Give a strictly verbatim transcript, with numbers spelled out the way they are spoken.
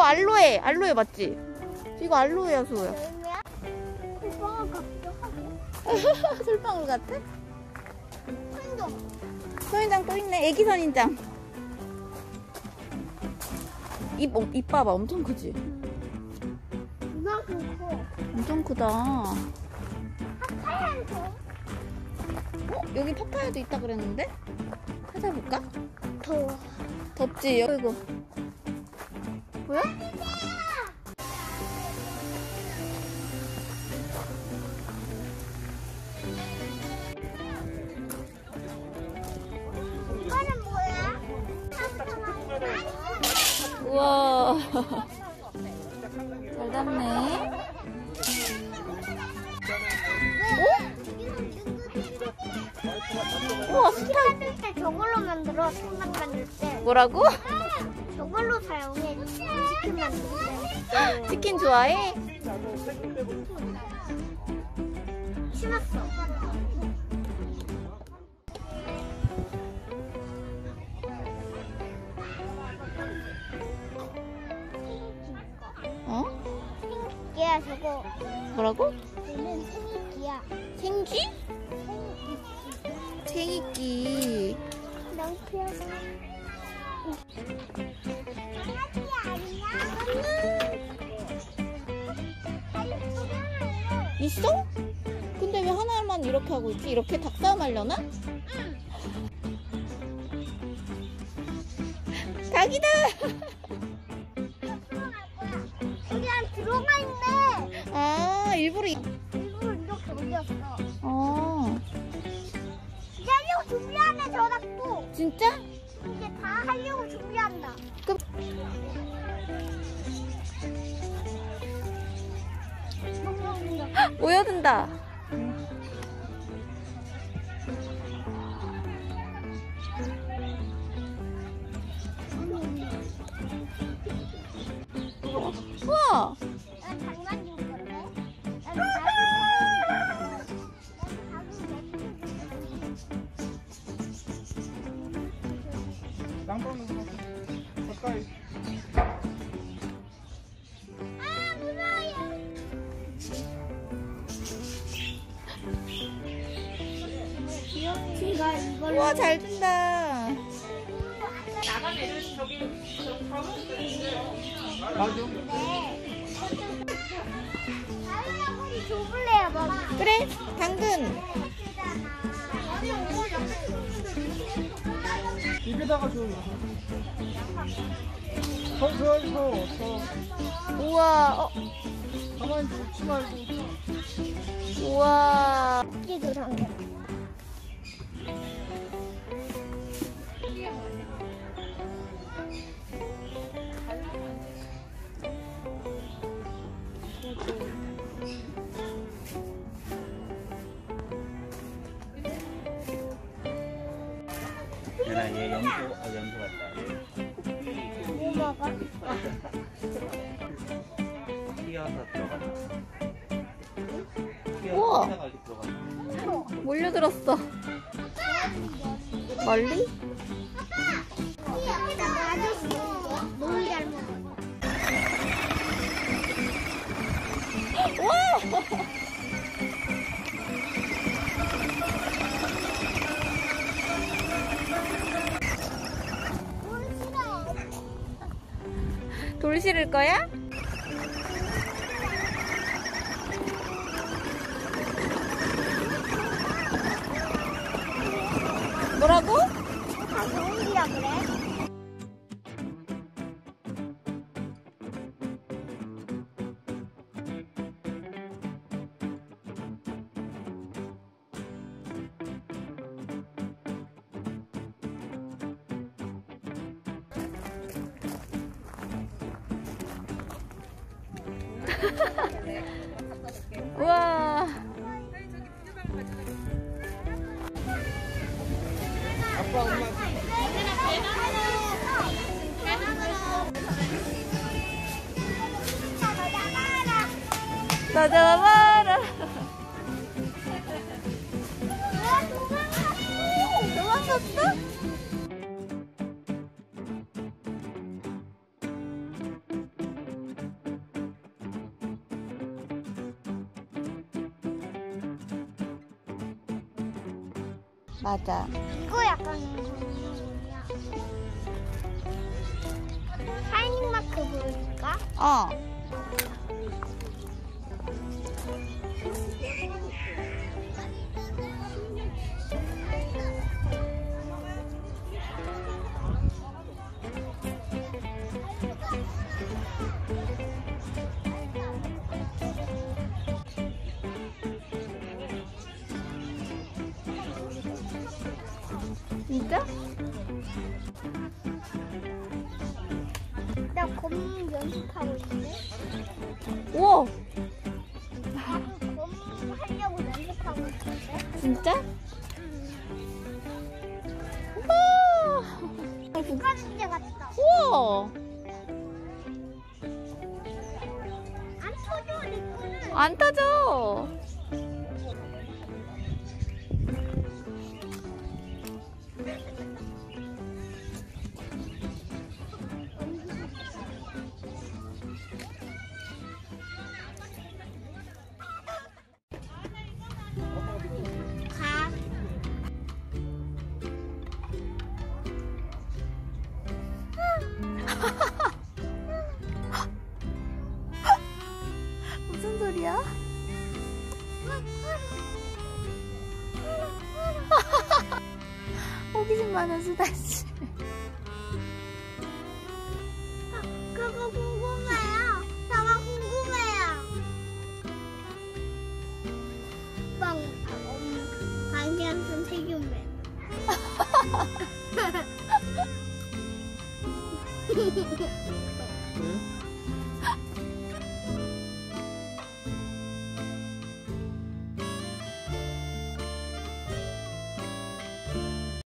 이거 알로에, 알로에 맞지? 이거 알로에야, 수호야. 솔방울 같아? 선인장 또 있네. 애기 선인장. 입, 어, 입 봐봐. 엄청 크지? 이만큼 커. 엄청 크다. 하얀 거. 어? 여기 파파야도 있다 그랬는데? 찾아볼까? 더워. 덥지? 이거 이거 뭐야? 이거는 뭐야? 우와 잘 담네. 우와 스타 만들 때 저걸로 만들어. 생각 만들 때. 뭐라고? 저걸로 사용해. 치킨 만들 때. 치킨 좋아해? 신었어. 어? 생기야 저거. 뭐라고? 얘는 생기야. 생쥐? 생이끼. 너무 귀여워. 있어? 근데 왜 하나만 이렇게 하고 있지? 이렇게 닭싸움 하려나? 응. 닭이다! 그냥 들어가 있네. 아 일부러 이... 일부러 이렇게 올렸어. 어 기다리고 준비하네 저 닭도. 진짜? 이제 다 하려고 준비한다. 그럼 모여든다. 우와 난 장난 줄 건데. 땅콩 가까이. 아 무서워요. 제가 이걸 우와 잘 든다. 맞아. 다이아 우리 줘볼래요, 뭐. 그래 당근. 입에다가 줘. 서, 서, 서, 서. 우와 어 가만히 놓지 말고. 우와 끼도 당겨. 얘나 얘 염소, 어, 염소 같다. 뭐 먹어? 튀어서 들어가나? 우와. 튀어서 아직 들어가나? 몰려들었어. 멀리? 맞았어. 너무 잘 먹어. 와 돌 실을 거야? 뭐라고? 다 좋은이라 그래? 우와 아빠, 엄마. 나 잡아라. 도망갔어? 맞아. 이거 약간 샤이닝 마크 보여줄까? 어. 진짜? 나 검 연습하고 있는데. 우와! 검 하려고 연습하고 있는데. 진짜? 응. 우와! 국가대회 같다. 우와! 안 터져 내 거는. 안 터져! 가. 무슨 소리야? 호기심 많은 수다씨. 그거 궁금해요. 저거 궁금해요. 빵. 음, 방귀한 선택이면. 응?